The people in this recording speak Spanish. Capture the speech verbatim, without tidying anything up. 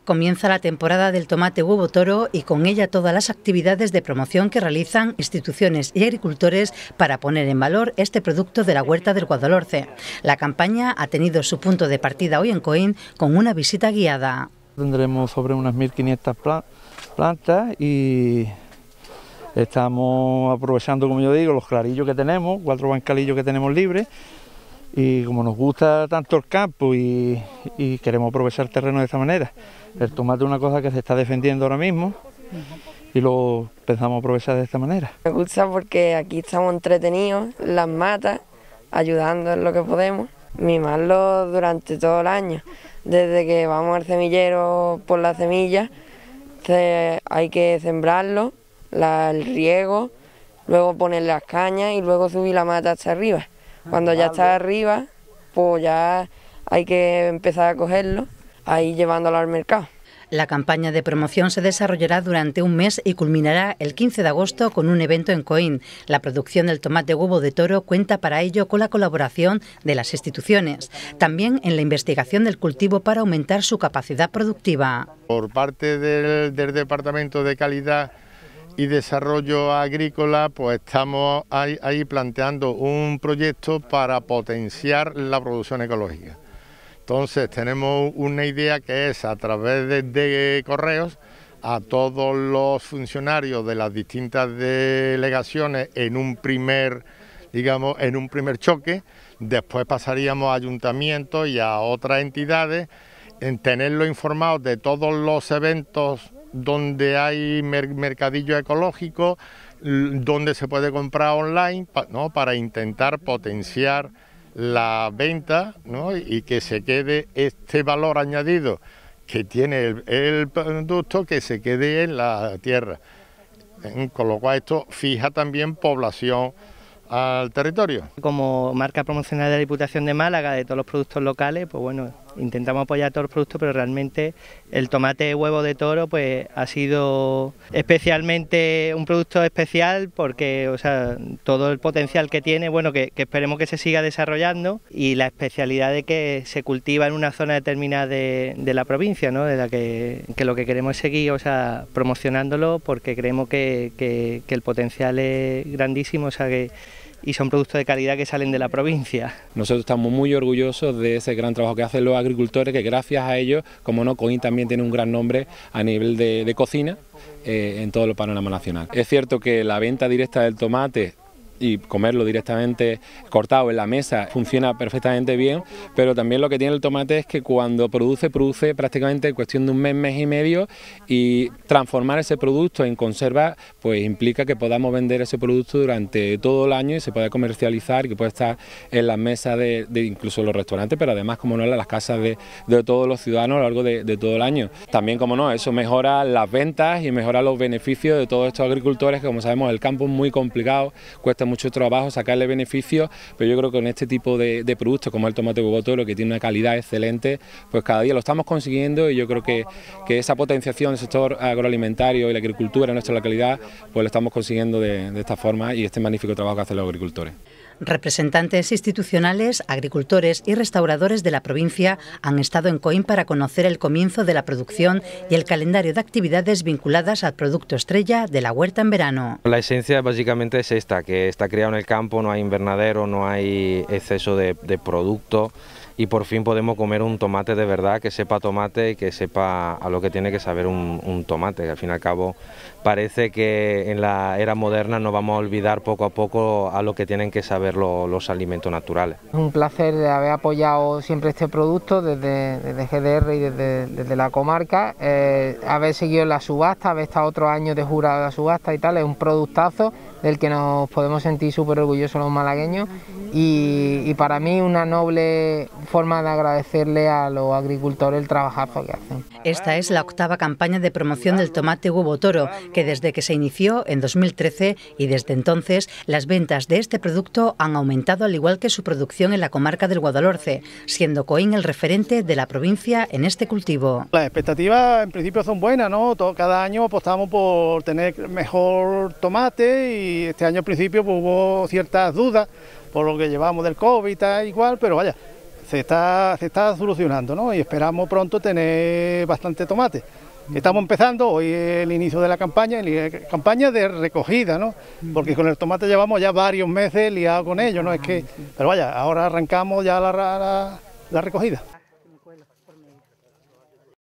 Comienza la temporada del tomate huevo toro y con ella todas las actividades de promoción que realizan instituciones y agricultores para poner en valor este producto de la huerta del Guadalhorce. La campaña ha tenido su punto de partida hoy en Coín con una visita guiada. Tendremos sobre unas mil quinientas plantas y estamos aprovechando, como yo digo, los clarillos que tenemos, cuatro bancalillos que tenemos libres. Y como nos gusta tanto el campo y, y queremos aprovechar el terreno de esta manera, el tomate es una cosa que se está defendiendo ahora mismo y lo pensamos aprovechar de esta manera. Me gusta porque aquí estamos entretenidos, las matas, ayudando en lo que podemos, mimarlo durante todo el año. Desde que vamos al semillero por las semillas, hay que sembrarlo, la, el riego, luego poner las cañas y luego subir la mata hasta arriba. Cuando ya está arriba, pues ya hay que empezar a cogerlo, ahí llevándolo al mercado. La campaña de promoción se desarrollará durante un mes y culminará el quince de agosto con un evento en Coín. La producción del tomate huevo de toro cuenta para ello con la colaboración de las instituciones, también en la investigación del cultivo para aumentar su capacidad productiva. Por parte del, del Departamento de Calidad y Desarrollo Agrícola, pues estamos ahí, ahí planteando un proyecto para potenciar la producción ecológica. Entonces tenemos una idea que es a través de, de correos a todos los funcionarios de las distintas delegaciones en un primer, digamos, en un primer choque. Después pasaríamos a ayuntamientos y a otras entidades, en tenerlos informados de todos los eventos donde hay mercadillo ecológico, donde se puede comprar online, ¿no?, para intentar potenciar la venta, ¿no?, y que se quede este valor añadido que tiene el, el producto, que se quede en la tierra. Con lo cual esto fija también población al territorio. Como marca promocional de la Diputación de Málaga de todos los productos locales, pues bueno, intentamos apoyar todos los productos, pero realmente el tomate huevo de toro pues ha sido especialmente un producto especial porque, o sea, todo el potencial que tiene, bueno, que, que esperemos que se siga desarrollando, y la especialidad de que se cultiva en una zona determinada de, de la provincia, ¿no?, de la que, que lo que queremos es seguir, o sea, promocionándolo, porque creemos que, que, que el potencial es grandísimo, o sea, que y son productos de calidad que salen de la provincia. Nosotros estamos muy orgullosos de ese gran trabajo que hacen los agricultores, que gracias a ellos, como no, Coín también tiene un gran nombre a nivel de, de cocina eh, en todo el panorama nacional. Es cierto que la venta directa del tomate y comerlo directamente cortado en la mesa funciona perfectamente bien, pero también lo que tiene el tomate es que cuando produce, produce prácticamente en cuestión de un mes, mes y medio, y transformar ese producto en conserva pues implica que podamos vender ese producto durante todo el año y se pueda comercializar y que pueda estar en las mesas de, de incluso los restaurantes, pero además, como no, en las casas de, de todos los ciudadanos a lo largo de, de todo el año. También, como no, eso mejora las ventas y mejora los beneficios de todos estos agricultores, que como sabemos el campo es muy complicado, cuesta mucho trabajo sacarle beneficios, pero yo creo que con este tipo de, de productos como el tomate huevo toro, que tiene una calidad excelente, pues cada día lo estamos consiguiendo, y yo creo que, que esa potenciación del sector agroalimentario y la agricultura en nuestra localidad, pues lo estamos consiguiendo de, de esta forma, y este magnífico trabajo que hacen los agricultores. Representantes institucionales, agricultores y restauradores de la provincia han estado en Coín para conocer el comienzo de la producción y el calendario de actividades vinculadas al producto estrella de la huerta en verano. La esencia básicamente es esta, que está criado en el campo, no hay invernadero, no hay exceso de, de producto, y por fin podemos comer un tomate de verdad, que sepa tomate y que sepa a lo que tiene que saber un, un tomate, que al fin y al cabo parece que en la era moderna nos vamos a olvidar poco a poco a lo que tienen que saber lo, los alimentos naturales. Es un placer de haber apoyado siempre este producto desde, desde G D R y desde, desde la comarca, eh, haber seguido la subasta, haber estado otros años de jurado de la subasta y tal. Es un productazo del que nos podemos sentir súper orgullosos los malagueños, y, y para mí una noble forma de agradecerle a los agricultores el trabajazo que hacen. Esta es la octava campaña de promoción del tomate huevo toro, que desde que se inició en dos mil trece, y desde entonces las ventas de este producto han aumentado, al igual que su producción en la comarca del Guadalhorce, siendo Coín el referente de la provincia en este cultivo. Las expectativas en principio son buenas, ¿no? Todo, cada año apostamos por tener mejor tomate, y este año al principio pues, hubo ciertas dudas por lo que llevamos del COVID y tal, igual, pero vaya, se está, se está solucionando, ¿no? Y esperamos pronto tener bastante tomate. Estamos empezando, hoy es el inicio de la campaña, campaña de recogida, ¿no? Porque con el tomate llevamos ya varios meses liados con ello, ¿no? Es que, pero vaya, ahora arrancamos ya la, la, la recogida.